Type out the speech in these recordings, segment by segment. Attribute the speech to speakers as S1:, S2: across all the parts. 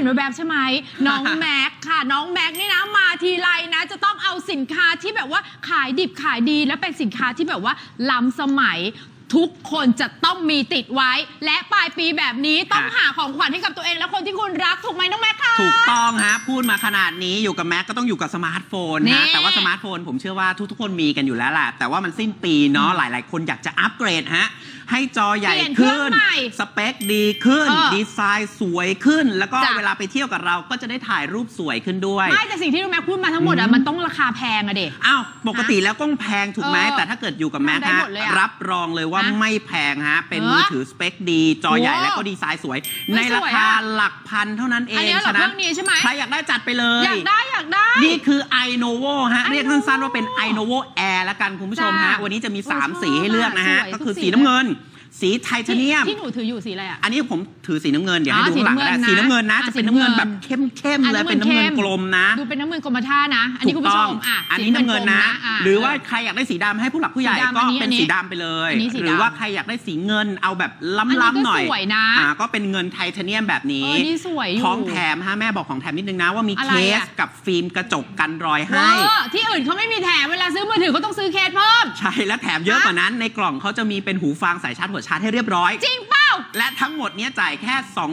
S1: นแวบๆใช่ไหมน้องแม็กค่ะน้องแม็กนี่นะมาทีไรนะจะต้องเอาสินค้าที่แบบว่าขายดิบขายดีและเป็นสินค้าที่แบบว่าล้ำสมัยทุกคนจะต้องมีติดไว้และปลายปีแบบนี้ต้องหาของขวัญให้กับตัวเองและคนที่คุณรักถูกไหมน้องแม็กค่ะ
S2: ถูกต้องฮะพูดมาขนาดนี้อยู่กับแม็กก็ต้องอยู่กับสมาร์ทโฟนนะแต่ว่าสมาร์ทโฟนผมเชื่อว่าทุกคนมีกันอยู่แล้วแหละแต่ว่ามันสิ้นปีเนาะหลายๆคนอยากจะอัปเกรดฮะให้จอใหญ่ขึ้นสเปคดีขึ้นดีไซน์สวยขึ้นแล้วก็เวลาไปเที่ยวกับเราก็จะได้ถ่ายรูปสวยขึ้นด้วย
S1: ไม่แต่สิ่งที่น้องแม็กพูดมาทั้งหมดอะมันต้องราคาแพงอะเด็ก
S2: อ้าวปกติแล้วก็แพงถูกไหมแต่ถ้าเกิดอยู่กับแม็กฮะรับรองเลยว่าไม่แพงฮะเป็นมือถือสเปคดีจอใหญ่และก็ดีไซน์สวยในราคาหลักพันเท่านั้นเองฉะนั้นใครอยากได้จัดไปเลย
S1: อยากได้
S2: นี่คือ iNovo ฮะเรียกสั้นๆว่าเป็น iNovo Air ละกันคุณผู้ชมฮะวันนี้จะมี3สีให้เลือกนะฮะก็คือสีน้ำเงินสีไทเทเนียม
S1: ที่หนูถืออยู่สีอะไรอ่ะ
S2: อันนี้ผมถือสีน้ำเงินเดี๋ยวให้ดูข้างหลังก็ได้สีน้ำเงินนะจะเป็นน้ำเงินแบบเข้มๆเลยเป็นน้ำเงินกลมนะ
S1: ดูเป็นน้ำเงินกรมท่านะอันนี้คุณผู้ชม
S2: อันนี้น้ำเงินนะหรือว่าใครอยากได้สีดำให้ผู้หลักผู้ใหญ่ก็เป็นสีดำไปเลยหรือว่าใครอยากได้สีเงินเอาแบบล้ำๆหน่อยก็เป็นเงินไทเทเนียมแบบนี้ของแถมฮะแม่บอกของแถมนิดนึงนะว่ามีเคสกับฟิล์มกระจกกันรอยให้
S1: ที่อื่นเขาไม่มีแถมเวลาซื้อมือถือเขาต้องซื้อเคสเพิ่ม
S2: ใช่และแถมเยอะกว่านั้นในกล่องเขาจะมีเป็นหูฟังสายชาร์จหัวชาร์จให้เรียบร้อย
S1: จริงเปล่า
S2: และทั้งหมดนี้จ่ายแค่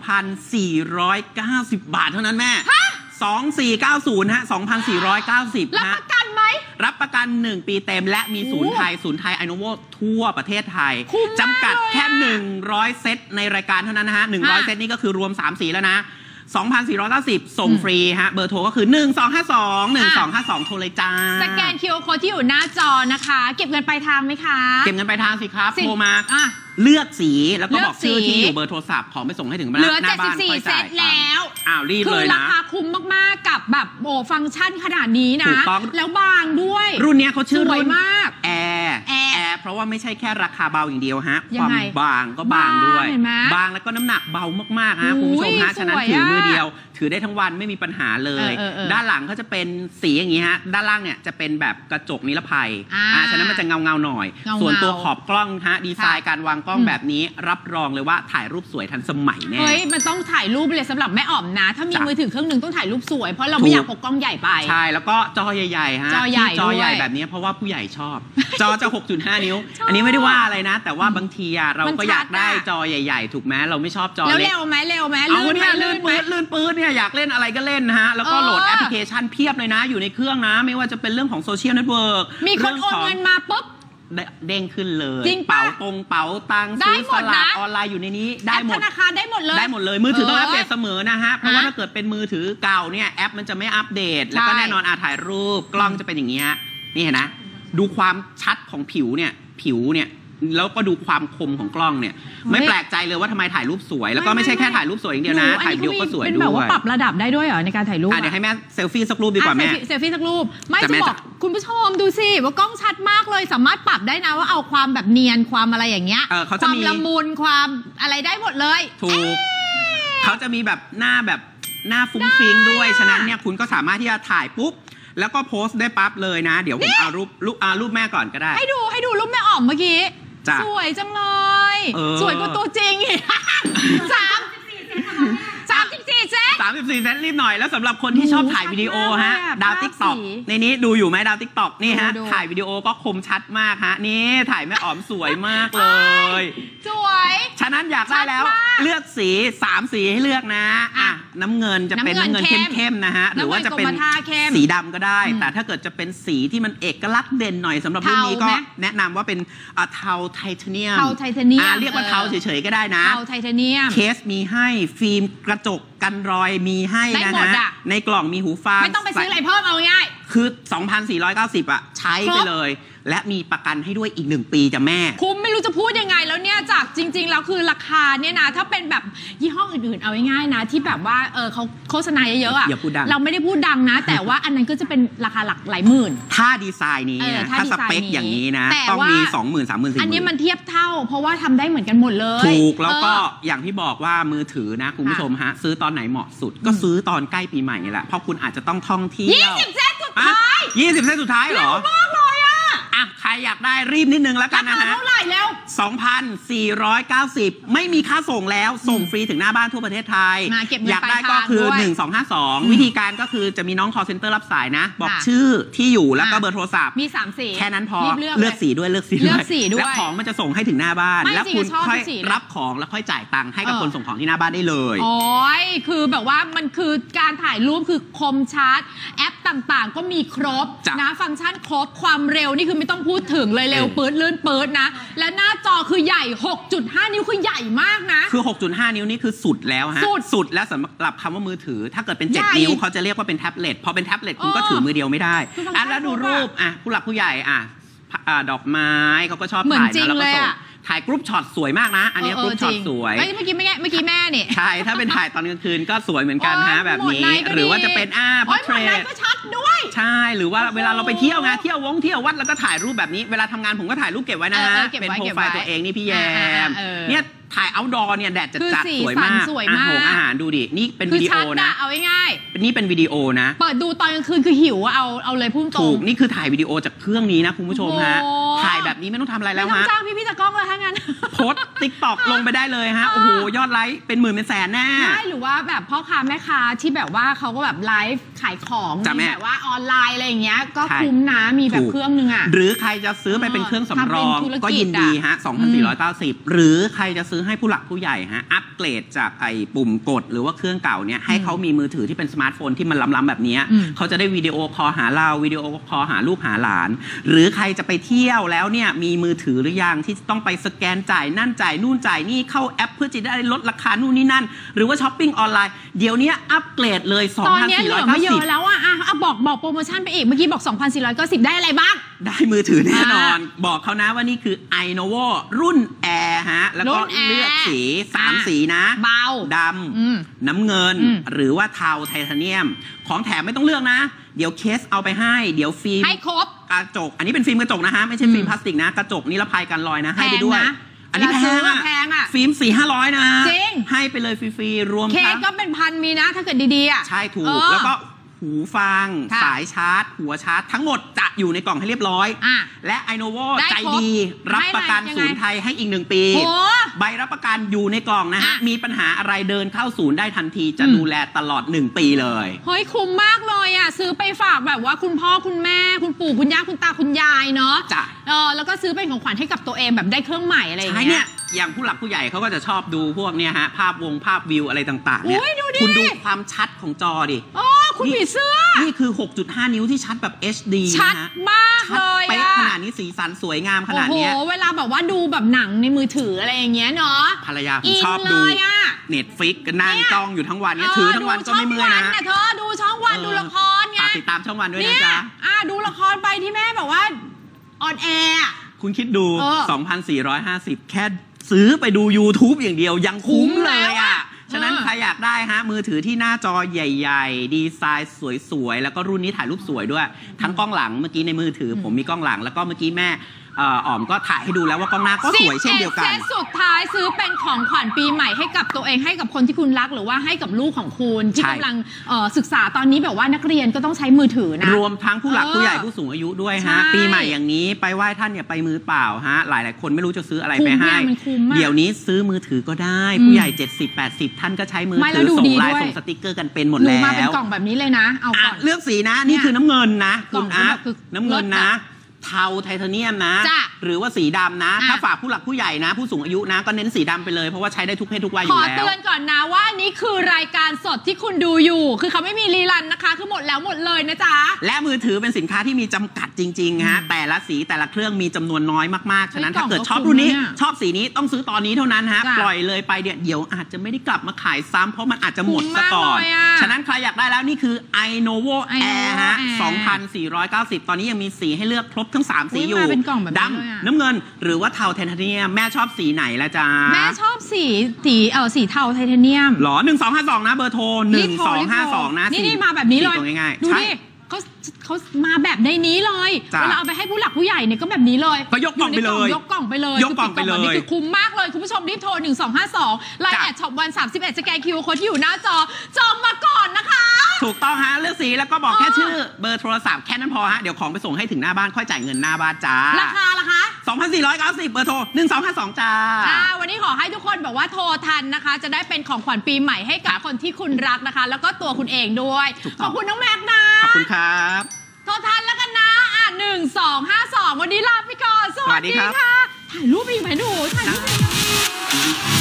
S2: 2,490 บาทเท่านั้นแม่2490ฮะ 2,490
S1: รับประกันไหม
S2: รับประกัน1 ปีเต็มและมีศูนย์ไทยiNovoทั่วประเทศไทยจำกัดแค่100เซตในรายการเท่านั้นนะฮะ100เซตนี่ก็คือรวม3สีแล้วนะ2,490 ส่งฟรีฮะเบอร์โทรก็คือ1252โทรเลยจ้า
S1: สแกน QR Code ที่อยู่หน้าจอนะคะเก็บเงินปลายทางไหมคะ
S2: เก็บเงินปลายทางสิครับโทรมาเลือกสีแล้วก็บอกชื่อที่อยู่เบอร์โทรศัพท์ของไปส่งให้ถึงหน้าบ้านค่อยจ่าย
S1: แล้ว
S2: รีบเลยนะ
S1: คือราคาคุ้มมากๆกับแบบโอ้ฟังก์ชันขนาดนี้นะแล้วบางด้วย
S2: รุ่นนี้เขาชื่อรุ่น
S1: มาก
S2: แอร์เพราะว่าไม่ใช่แค่ราคาเบาอย่างเดียวฮะความบางก็บางด้วยบางแล้วก็น้ำหนักเบามากๆฮะคุณผู้ชมฮะฉะนั้นถือมือเดียวถือได้ทั้งวันไม่มีปัญหาเลยด้านหลังเขาจะเป็นสีอย่างนี้ฮะด้านล่างเนี่ยจะเป็นแบบกระจกนิรภัยฉะนั้นมันจะเงาหน่อยส่วนตัวขอบกล้องฮะดีไซน์การวางกล้องแบบนี้รับรองเลยว่าถ่ายรูปสวยทันสมัยแน่
S1: เฮ้ยมันต้องถ่ายรูปเลยสำหรับแม่อ๋อมนะถ้ามีมือถือเครื่องหนึ่งต้องถ่ายรูปสวยเพราะเราไม่อยากพกกล้องใหญ่ไป
S2: ใช่แล้วก็จอใหญ่ๆฮะจอใหญ่แบบนี้เพราะว่าผู้ใหญ่ชอบจอจะ 6.5 นิ้วอันนี้ไม่ได้ว่าอะไรนะแต่ว่าบางทีเราก็อยากได้จอใหญ่ๆถูกไหมเราไม่ชอบจอเล็ก
S1: เร็วไหม
S2: เอาเนี่ยลื่นปื๊ดเนี่ยอยากเล่นอะไรก็เล่นนะฮะแล้วก็โหลดแอปพลิเคชันเพียบเลยนะอยู่ในเครื่องนะไม่ว่าจะเป็นเรื่องของโซเชียลเน็ตเวิร์ก
S1: มีคนโอนเงินมาปุ๊บ
S2: เด้งขึ้นเลยเป๋าตังซื้อสลากออนไลน์อยู่ในนี้ได้หมด
S1: ธนาคารได้หมด
S2: เลยมือถือต้องอัปเดตเสมอนะฮะเพราะว่าถ้าเกิดเป็นมือถือเก่าเนี่ยแอปมันจะไม่อัปเดตแล้วก็แน่นอนถ่ายรูปกล้องจะเป็นอย่างนี้ฮะนี่เห็นนะดูความชัดของผิวเนี่ยแล้วก็ดูความคมของกล้องเนี่ยไม่แปลกใจเลยว่าทำไมถ่ายรูปสวยแล้วก็ไม่ใช่แค่ถ่ายรูปสวยอย่างเดียวนะถ่ายวิดีโอก็สวยด้วยเป็น
S1: แบบว่าปรับระดับได้ด้วยเหรอในการถ่ายรูป
S2: เดี๋ยวให้แม่เซลฟี่สักรูปดีกว่าแม่
S1: เซลฟี่สักรูปไม่จะบอกคุณผู้ชมดูสิว่ากล้องชัดมากเลยสามารถปรับได้นะว่าเอาความแบบเนียนความอะไรอย่างเงี้ยความละมุนความอะไรได้หมดเลย
S2: ถูกเขาจะมีแบบหน้าฟุ้งฟิ้งด้วยฉะนั้นเนี่ยคุณก็สามารถที่จะถ่ายปุ๊บแล้วก็โพสต์ได้ปั๊บเลยนะเดี๋ยวผมเอารูปแม่ก่อนก็ได้
S1: ให้ดูรูปแม่อ๋อมเมื่อกี้สวยจังเลยสวยกว่าตัวจริงอีก34 เซน
S2: รีบหน่อยแล้วสำหรับคนที่ชอบถ่ายวิดีโอฮะดาวติ๊กต็อกในนี้ดูอยู่ไหมดาวติ๊กต็อกนี่ฮะถ่ายวิดีโอก็คมชัดมากฮะนี่ถ่ายแม่อ๋อมสวยมากเลย
S1: สวย
S2: ฉะนั้นอยากได้แล้วเลือกสี3สีให้เลือกนะน้ำเงินจะเป็นน้ำเงินเข้มๆนะฮะหรือว่าจะเป็นสีดำก็ได้แต่ถ้าเกิดจะเป็นสีที่มันเอกลักษณ์เด่นหน่อยสำหรับรุ่นนี้ก็แนะนำว่าเป็นเทาไทเทเนียมเรียกว่าเทาเฉยๆก็ได้นะ
S1: เทาไทเทเนียม
S2: เคสมีให้ฟิล์มกระจกกันรอยมีให้นะฮะในกล่องมีหูฟัง
S1: ไม่ต้องไปซื้ออะไรเพิ่มเอาง่าย
S2: คือ 2,490 ใช้ไปเลยและมีประกันให้ด้วยอีก1 ปีจ้ะแม่
S1: คุ้มไม่รู้จะพูดยังไงแล้วเนี่ยจากจริงๆแล้วคือราคาเนี่ยนะถ้าเป็นแบบยี่ห้ออื่นๆเอาง่ายๆนะที่แบบว่าเขาโฆษณาเยอะๆเราไม่ได้พูดดังนะแต่ว่าอันนั้นก็จะเป็นราคาหลายหมื่น
S2: ถ้าดีไซน์นี้ถ้าสเปคอย่างนี้นะต้องมี 20,000 30,000
S1: อันนี้มันเทียบเท่าเพราะว่าทำได้เหมือนกันหมดเลย
S2: ถูกแล้วก็อย่างที่บอกว่ามือถือนะคุณผู้ชมฮะซื้อตอนไหนเหมาะสุดก็ซื้อตอนใกล้ปีใหม่นี่แหละเพราะคุณอาจจะต้องท่องเที่ยว
S1: 20 เซตสุดท้าย
S2: 20 เซตสุดท้ายเหรอใครอยากได้รีบนิดนึงแล้วกันนะฮะ
S1: เท่าไหร่แล้ว
S2: 2,490 ไม่มีค่าส่งแล้วส่งฟรีถึงหน้าบ้านทั่วประเทศไทยอยากได้ก็คือ1252วิธีการก็คือจะมีน้อง call center รับสายนะบอกชื่อที่อยู่แล้วก็เบอร์โทรศัพท์
S1: มี3 สี
S2: แค่นั้นพอเลือกสีด้วยแล้วของมันจะส่งให้ถึงหน้าบ้านแล้วคุณค่อยรับของแล้วค่อยจ่ายตังค์ให้กับคนส่งของที่หน้าบ้านได้เลย
S1: โอ้ยคือแบบว่ามันคือการถ่ายรูปคือคมชัดแอปต่างๆก็มีครบนะฟังก์ชันครบความเร็วนี่คือไม่ต้องพูดถึงเลยเร็วปื๊ดลื่นปื๊ดนะและหน้าจอคือใหญ่ 6.5 นิ้วคือใหญ่มากนะ
S2: คือ 6.5 นิ้วนี่คือสุดแล้วฮะสุดแล้วสำหรับคำว่ามือถือถ้าเกิดเป็น 7 นิ้วเขาจะเรียกว่าเป็นแท็บเล็ตพอเป็นแท็บเล็ตคุณก็ถือมือเดียวไม่ได้แล้วดูรูปผู้หลักผู้ใหญ่ดอกไม้เขาก็ชอบถ่ายนะแล้วก็ส่งถ่ายกรุ๊ปช็อตสวยมากนะอันนี้กรุ๊ปช็อตสวย
S1: เมื่อกี้แม่เนี่ย
S2: ใช่ถ้าเป็นถ่ายตอนกลางคืนก็สวยเหมือนกันฮะแบบนี้หรือว่าจะเป็นพอร์เทรต
S1: ก็ชัดด้วย
S2: ใช่หรือว่าเวลาเราไปเที่ยวเที่ยววัดแล้วก็ถ่ายรูปแบบนี้เวลาทำงานผมก็ถ่ายรูปเก็บไว้นะฮะเป็นโปรไฟล์ตัวเองนี่พี่แยมเนี่ยถ่ายเอาท์ดอร์เนี่ยแดดจัดสวยมากอาหารดูดินี่เป็นวิดีโอนะ
S1: เอาง่าย
S2: ๆนี่เป็นวิดีโอนะ
S1: เปิดดูตอนกลางคืนคือหิวเอาเลยพุ่งตรง
S2: ถูกนี่คือถ่ายวิดีโอจากเครื่องนี้นะคุณผู้ชมฮะถ่ายแบบนี้ไม่ต้องทำอะไรแล้วฮะไม่
S1: ต้องจ้างพี่ตากล้องเลยถ้างั้น
S2: โพสติ๊กต็อกลงไปได้เลยฮะโอ้โหยอดไลค์เป็นหมื่นเป็นแสนแน่
S1: ใช่หรือว่าแบบพ่อค้าแม่ค้าที่แบบว่าเขาก็แบบไลฟ์ขายของแบบว่าออนไลน์อะไรอย่างเงี้ยก็คุ้มนะมีแบบเครื่องนึง
S2: หรือใครจะซื้อไปเป็นเครื่องสำรองก็ยินดีฮะ 2,490 หรือใครจะซื้อให้ผู้หลักผู้ใหญ่อัปเกรดจากไอ้ปุ่มกดหรือว่าเครื่องเก่าเนี่ยให้เขามีมือถือที่เป็นสมาร์ทโฟนที่มันล้ำๆแบบนี้เขาจะได้วิดีโอคอลหาเราวิดีโอคอลหาลูกหาหลานหรือใครจะไปเที่ยวแล้วเนี่ยมีมือถือหรือยังที่ต้องไปสแกนจ่ายนั่นจ่ายนู่นจ่ายนี่เข้าแอปเพื่อจะได้ลดราคานู่นนี่นั่นหรือว่าช้อปปิ้งออนไลน์เดี๋ยวนี้อัปเกรดเลย 2,490
S1: ตอนนี้เหลือไม่เยอะแล้วบอกโปรโมชั่นไปอีกเมื่อกี้บอก 2,490 ได้อะไรบ้าง
S2: ได้มือถือแน่นอนบอกเขานะว่านี่คือ iNovo รุ่น Air ฮะแล้วก็เลือกสี3สีนะ
S1: เบา
S2: ดำน้ำเงินหรือว่าเทาไทเทเนียมของแถมไม่ต้องเลือกนะเดี๋ยวเคสเอาไปให้เดี๋ยวฟิล์ม
S1: ให้ครบ
S2: กระจกอันนี้เป็นฟิล์มกระจกนะฮะไม่ใช่ฟิล์มพลาสติกนะกระจกนิรภัยกันรอยนะให้ไปด้วยอันนี้แพงอ่ะฟิล์ม 400-500 นะ
S1: จริง
S2: ให้ไปเลยฟรีๆรวม
S1: เคสก็เป็นพันมีนะถ้าเกิดดีๆอ่ะ
S2: ใช่ถูกแล้วก็หูฟังสายชาร์จหัวชาร์จทั้งหมดจะอยู่ในกล่องให้เรียบร้อยและ iNovo ใจดีรับประกันศูนย์ไทยให้อีก1 ปีใบรับประกันอยู่ในกล่องนะฮะมีปัญหาอะไรเดินเข้าศูนย์ได้ทันทีจะดูแลตลอด1 ปีเลย
S1: เฮ้ยคุ้มมากเลยอ่ะซื้อไปฝากแบบว่าคุณพ่อคุณแม่คุณปู่คุณย่าคุณตาคุณยายเนาะ
S2: จ้ะ
S1: แล้วก็ซื้อเป็นของขวัญให้กับตัวเองแบบได้เครื่องใหม่อะไรอย่างเงี้ย
S2: อย่างผู้หลักผู้ใหญ่เขาก็จะชอบดูพวกเนี้ยฮะภาพวิวอะไรต่างๆเนี่ยคุณดูความชัดของจอดิ
S1: คุณผีเสื้อ
S2: นี่คือ 6.5 นิ้วที่ชัดแบบ HD
S1: ชัดมากเลย
S2: เป๊ะขนาดนี้สีสันสวยงามขนาดนี้
S1: โอ้โหเวลาแบบว่าดูแบบหนังในมือถืออะไรอย่างเงี้ยเนาะ
S2: ภรรยาผมชอบดู Netflix ก็นั่งจ้องอยู่ทั้งวันเนี่ยถือทั้งวันก็ไม่เมื่อยนะ
S1: เธอดูช่องวันดูละครไง
S2: ติดตามช่องวันด้วยนะจ๊ะ
S1: ดูละครไปที่แม่บอกว่าออนแอร์
S2: คุณคิดดู 2,450 แค่ซื้อไปดู YouTube อย่างเดียวยังคุ้มเลยอ่ะฉะนั้นใครอยากได้มือถือที่หน้าจอใหญ่ๆดีไซน์สวยๆแล้วก็รุ่นนี้ถ่ายรูปสวยด้วยทั้งกล้องหลังเมื่อกี้ในมือถือผมมีกล้องหลังแล้วก็เมื่อกี้แม่อ๋อมก็ถ่ายให้ดูแล้วว่ากล้องหน้าก็สวยเช่นเดียวกัน
S1: เซตสุดท้ายซื้อเป็นของขวัญปีใหม่ให้กับตัวเองให้กับคนที่คุณรักหรือว่าให้กับลูกของคุณที่กำลังศึกษาตอนนี้แบบว่านักเรียนก็ต้องใช้มือถือนะ
S2: รวมทั้งผู้หลักผู้ใหญ่ผู้สูงอายุด้วยฮะปีใหม่อย่างนี้ไปไหว้ท่านอย่าไปมือเปล่าฮะหลายๆคนไม่รู้จะซื้ออะไรไปให้เดี๋ยวนี้ซื้อมือถือก็ได้ผู้ใหญ่70-80ท่านก็ใช้มือถือส่งไลน์ส่งสติกเกอร์กันเป็นหมดแล้ว
S1: มาเป็นกล่องแบบนี้เลยนะเอาก่อน
S2: เลือกสีนะนี่คือน้ำเงินนะคุณน้ำเงินนะเทาไทเทเนียมนะหรือว่าสีดำนะถ้าฝากผู้หลักผู้ใหญ่นะผู้สูงอายุนะก็เน้นสีดำไปเลยเพราะว่าใช้ได้ทุกเพศทุกวัยอยู่แล้ว
S1: ขอเตือนก่อนนะว่านี่คือรายการสดที่คุณดูอยู่คือเขาไม่มีรีรันนะคะคือหมดแล้วหมดเลยนะจ๊ะ
S2: และมือถือเป็นสินค้าที่มีจำกัดจริงๆฮะแต่ละสีแต่ละเครื่องมีจำนวนน้อยมากๆฉะนั้นถ้าเกิดชอบรุ่นนี้ชอบสีนี้ต้องซื้อตอนนี้เท่านั้นฮะปล่อยเลยไปเดี๋ยวอาจจะไม่ได้กลับมาขายซ้ำเพราะมันอาจจะหมดซะก่อนฉะนั้นใครอยากได้แล้วนี่คือ iNovo Air ฮะ 2,490 ตอนนี้ยังมีสีให้เลือกครบทั้ง3สีอยู่ดำน้ำเงินหรือว่าเทาไทเทเนียมแม่ชอบสีไหนละจ๊ะ
S1: แม่ชอบสีเทาไทเทเนียม
S2: หรอ1252นะเบอร์โทร1252นะ
S1: นี่มาแบบนี้เลยดูดิเขามาแบบในนี้เลยเวลาเอาไปให้ผู้หลักผู้ใหญ่เนี่ยก็แบบนี้เลย
S2: ก็ยกกล่องไปเลย
S1: ยกกล่องไปเลยนี่คือคุ้มมากเลยคุณผู้ชมรีบโทร1252ไลน์แอดช็อปวัน31สแกนคิวโค้ดที่อยู่หน้าจอจองมาก่อนนะคะ
S2: ถูกต้องฮะเลือกสีแล้วก็บอกแค่ชื่อเบอร์โทรศัพท์แค่นั้นพอฮะเดี๋ยวของไปส่งให้ถึงหน้าบ้านค่อยจ่ายเงินหน้าบ้านจ้า
S1: ราคาล่ะคะ
S2: 2,490 เบอร์โทร 1252 จ้า
S1: วันนี้ขอให้ทุกคนแบบว่าโทรทันนะคะจะได้เป็นของขวัญปีใหม่ให้กับคนที่คุณรักนะคะแล้วก็ตัวคุณเองด้วยขอบคุณน้องแม็กนะ
S2: ขอบคุณครับ
S1: โทรทันแล้วกันนะ1252วันนี้ลาไปก่อนสวัสดีค่ะถ่ายรูปไปอยู่ไหมหนูถ่ายรูปไป